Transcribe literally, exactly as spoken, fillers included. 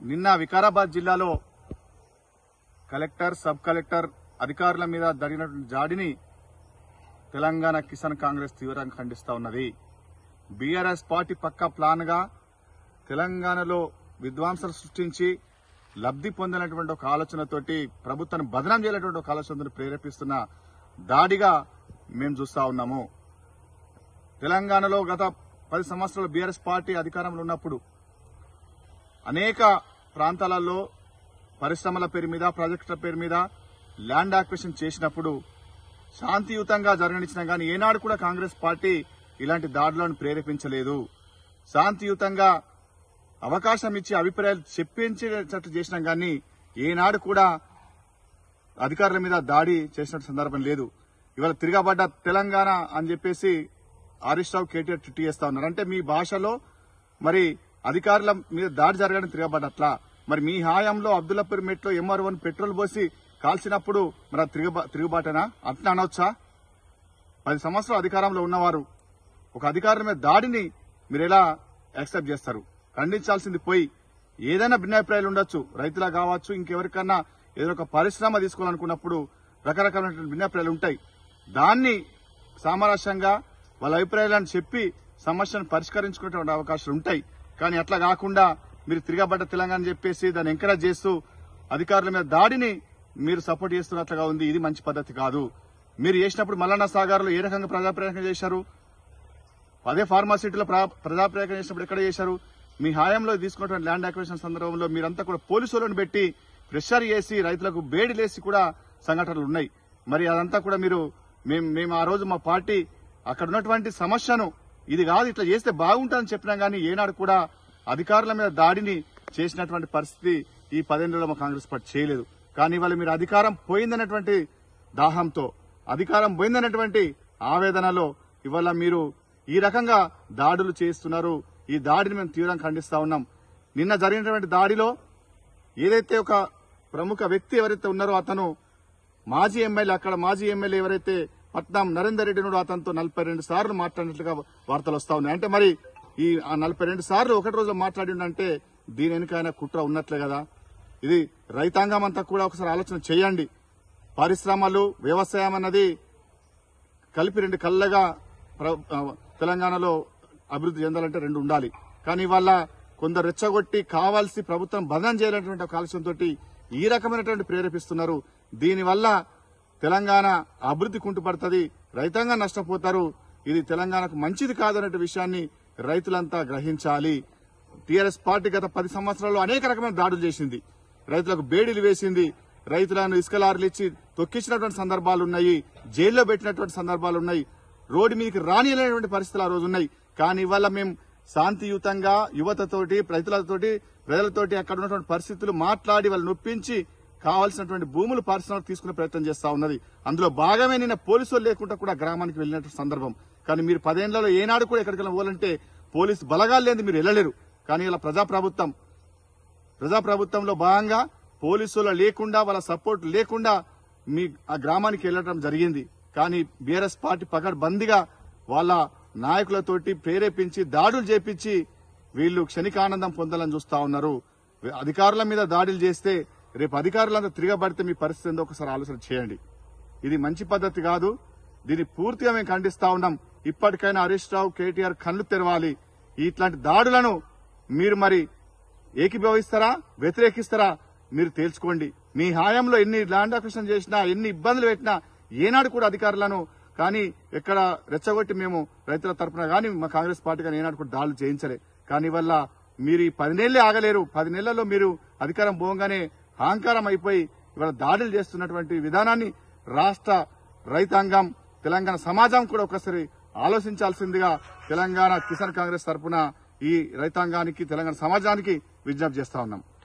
నిన్న వికారాబాద్ జిల్లాలో collector sub collector అధికారుల మీద జరిగినటువంటి జాడిని తెలంగాణ కిసాన్ కాంగ్రెస్ తీవ్రంగా ఖండిస్తా ఉన్నది. బీఆర్ఎస్ పార్టీ పక్కా ప్లాన్ గా తెలంగాణలో విధ్వంసాలు సృష్టించి లబ్ధి పొందినటువంటి ఒక ఆలోచనతోటి ప్రభుత్వాన్ని బదనాం చేయాలటువంటి ఒక ఆలోచనతో ప్రేరేపిస్తున్న దాడిగా మేము చూస్తా ఉన్నాము. తెలంగాణలో గత పది సంవత్సరాలు బీఆర్ఎస్ పార్టీ అధికారంలో ఉన్నప్పుడు అనేక ప్రాంతాలలో పరిశ్రమల పేరు మీద ప్రాజెక్టుల పేరు మీద ల్యాండ్ అక్విజిషన్ చేసినప్పుడు శాంతియుతంగా జరగనిచ్చినా గానీ ఏనాడు కూడా కాంగ్రెస్ పార్టీ ఇలాంటి దాడులను ప్రేరేపించలేదు. శాంతియుతంగా అవకాశం ఇచ్చి అభిప్రాయాలు చెప్పించేటట్లు చేసినా గానీ ఏనాడు కూడా అధికారుల మీద దాడి చేసిన సందర్భం లేదు. ఇవాళ తిరగబడ్డ తెలంగాణ అని చెప్పేసి హరీష్ రావు కేటీఆర్ ట్వీట్ చేస్తా ఉన్నారు. అంటే మీ భాషలో మరి అధికారుల మీద దాడి జరగడం తిరగబడ్డట్లా. మరి మీ హాయంలో అబ్దుల్లాపూర్ మెట్లో ఎంఆర్ వన్ పెట్రోల్ పోసి కాల్చినప్పుడు మరి తిరుగుబాటేనా అట్లా అనవచ్చా? పది సంవత్సరాలు అధికారంలో ఉన్నవారు ఒక అధికారుల మీద దాడిని మీరు ఎలా యాక్సెప్ట్ చేస్తారు? ఖండించాల్సింది పోయి ఏదైనా భిన్నాభిప్రాయాలు ఉండొచ్చు, రైతులా కావచ్చు, ఇంకెవరికన్నా ఏదైనా ఒక పరిశ్రమ తీసుకోవాలనుకున్నప్పుడు రకరకాల భిన్నాభిప్రాయాలు ఉంటాయి. దాన్ని సామరస్యంగా వాళ్ళ అభిప్రాయాలను చెప్పి సమస్యను పరిష్కరించుకునే అవకాశాలు ఉంటాయి. కానీ అట్లా కాకుండా మీరు తిరగబడ్డ తెలంగాణ చెప్పేసి దాన్ని ఎంకరేజ్ చేస్తూ అధికారుల మీద దాడిని మీరు సపోర్ట్ చేస్తున్నట్లుగా ఉంది. ఇది మంచి పద్ధతి కాదు. మీరు చేసినప్పుడు మల్లన్న సాగర్ లో ఏ రకంగా ప్రజాప్రయోగం చేశారు? అదే ఫార్మాసిటీలో ప్రజాప్రయోగం చేసినప్పుడు ఎక్కడ చేశారు? మీ హాయంలో తీసుకున్నటువంటి ల్యాండ్ అక్విజిషన్ సందర్భంలో మీరంతా కూడా పోలీసులను పెట్టి ప్రెషర్ చేసి రైతులకు బేడిలేసి కూడా సంఘటనలు ఉన్నాయి. మరి అదంతా కూడా మీరు మేము మేము ఆ రోజు మా పార్టీ అక్కడ ఉన్నటువంటి సమస్యను ఇది కాదు ఇట్లా చేస్తే బాగుంటుందని చెప్పినా గానీ ఏనాడు కూడా అధికారుల మీద దాడిని చేసినటువంటి పరిస్థితి ఈ పదేళ్లలో మా కాంగ్రెస్ పార్టీ చేయలేదు. కానీ ఇవాళ మీరు అధికారం పోయిందనేటువంటి దాహంతో, అధికారం పోయిందనేటువంటి ఆవేదనలో ఇవాళ మీరు ఈ రకంగా దాడులు చేస్తున్నారు. ఈ దాడిని మేము తీవ్రంగా ఖండిస్తా ఉన్నాం. నిన్న జరిగినటువంటి దాడిలో ఏదైతే ఒక ప్రముఖ వ్యక్తి ఎవరైతే ఉన్నారో అతను మాజీ ఎమ్మెల్యే, అక్కడ మాజీ ఎమ్మెల్యే ఎవరైతే పట్నం నరేందర్ రెడ్డి నుండి అతనితో నలభై రెండు సార్లు మాట్లాడినట్లుగా వార్తలు వస్తా ఉన్నాయి. అంటే మరి ఈ నలభై రెండు సార్లు ఒకటి రోజులో మాట్లాడిందంటే దీని వెనుక ఆయన కుట్ర ఉన్నట్లే కదా. ఇది రైతాంగం అంతా కూడా ఒకసారి ఆలోచన చేయండి. పరిశ్రమలు, వ్యవసాయం అన్నది కలిపి రెండు కళ్ళగా తెలంగాణలో అభివృద్ధి చెందాలంటే రెండు ఉండాలి. కానీ ఇవాళ కొందరు రెచ్చగొట్టి కావాల్సి ప్రభుత్వం బదనం చేయాలనేటువంటి ఒక ఆలోచనతో ఈ రకమైనటువంటి ప్రేరేపిస్తున్నారు. దీనివల్ల తెలంగాణ అభివృద్ధి కుంటుపడుతుంది, రైతాంగం నష్టపోతారు. ఇది తెలంగాణకు మంచిది కాదనే విషయాన్ని రైతులంతా గ్రహించాలి. టీఆర్ఎస్ పార్టీ గత పది సంవత్సరాల్లో అనేక రకమైన దాడులు చేసింది, రైతులకు బేడీలు వేసింది, రైతులను ఇసుక లారీలు ఇచ్చి తొక్కించినటువంటి సందర్భాలున్నాయి, జైల్లో పెట్టినటువంటి సందర్భాలున్నాయి, రోడ్డు మీదకి రానియలేనటువంటి పరిస్థితులు ఆ రోజు ఉన్నాయి. కానీ ఇవాళ మేము శాంతియుతంగా యువతతోటి రైతులతోటి ప్రజలతోటి అక్కడ ఉన్నటువంటి పరిస్థితులు మాట్లాడి వాళ్ళు నొప్పించి కావాల్సినటువంటి భూములు పారిశ్రామిక తీసుకునే ప్రయత్నం చేస్తా ఉన్నది. అందులో భాగమే నిన్న పోలీసులు లేకుండా కూడా గ్రామానికి వెళ్ళినటువంటి సందర్భం. కానీ మీరు పదేళ్లలో ఏనాడు కూడా ఎక్కడికైనా పోవాలంటే పోలీసు బలగాలు లేని మీరు వెళ్ళలేరు. కానీ ఇలా ప్రజాప్రభుత్వం ప్రజాప్రభుత్వంలో భాగంగా పోలీసులు లేకుండా వాళ్ళ సపోర్ట్ లేకుండా మీ ఆ గ్రామానికి వెళ్లడం జరిగింది. కానీ బీఆర్ఎస్ పార్టీ పకడ్బందీగా వాళ్ళ నాయకులతోటి ప్రేరేపించి దాడులు చేపించి వీళ్లు క్షణికానందం పొందాలని చూస్తా ఉన్నారు. అధికారుల మీద దాడులు చేస్తే రేపు అధికారులంతా తిరగబడితే మీ పరిస్థితి ఏందో ఒకసారి ఆలోచన చేయండి. ఇది మంచి పద్ధతి కాదు. దీన్ని పూర్తిగా మేము ఖండిస్తా ఉన్నాం. ఇప్పటికైనా హరీష్ రావు, కేటీఆర్ కళ్లు తెరవాలి. ఇట్లాంటి దాడులను మీరు మరి ఏకీభవిస్తారా, వ్యతిరేకిస్తారా మీరు తేల్చుకోండి. మీ హాయంలో ఎన్ని ల్యాండ్ అక్విజిషన్ చేసినా, ఎన్ని ఇబ్బందులు పెట్టినా ఏనాడు కూడా అధికారులను కానీ ఎక్కడ రెచ్చగొట్టి మేము రైతుల తరఫున కానీ మా కాంగ్రెస్ పార్టీ కానీ ఏనాడు కూడా దాడులు చేయించలే. కానీ వల్ల మీరు ఈ పది నెలలే ఆగలేరు. పది నెలల్లో మీరు అధికారం పోగానే అహంకారం అయిపోయి ఇవాళ దాడులు చేస్తున్నటువంటి విధానాన్ని రాష్ట్ర రైతాంగం, తెలంగాణ సమాజం కూడా ఒకసారి ఆలోచించాల్సిందిగా తెలంగాణ కిసాన్ కాంగ్రెస్ తరఫున ఈ రైతాంగానికి, తెలంగాణ సమాజానికి విజ్ఞప్తి చేస్తా ఉన్నాం.